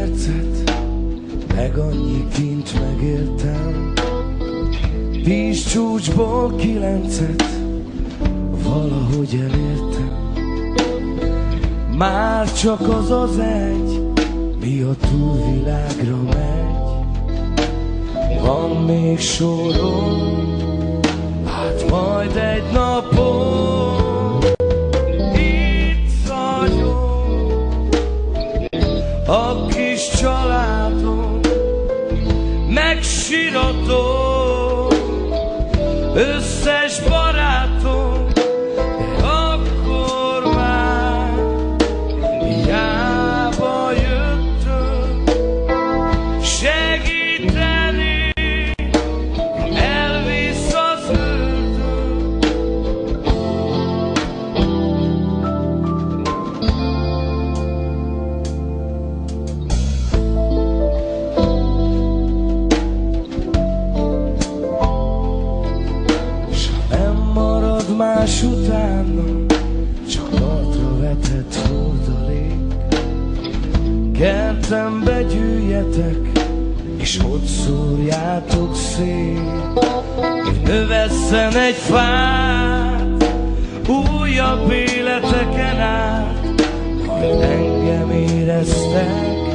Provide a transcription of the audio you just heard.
percet, meg annyi kint megéltem. 10 csúcsból 9-et valahogy elértem. Már csak az az egy, mi a túlvilágra megy. Van még sorom, hát majd egy napon itt vagyok. A kis családom megsiratom, összes barátom, de akkor már hiába jöttök segíteni, elvisz az ördög. S ha nem marad más utána, csak partra vetett hordalék, kertembe gyűjjetek, és ott szórjátok szét, hogy növesszen egy fát újabb életeken át. Majd engem éreztek,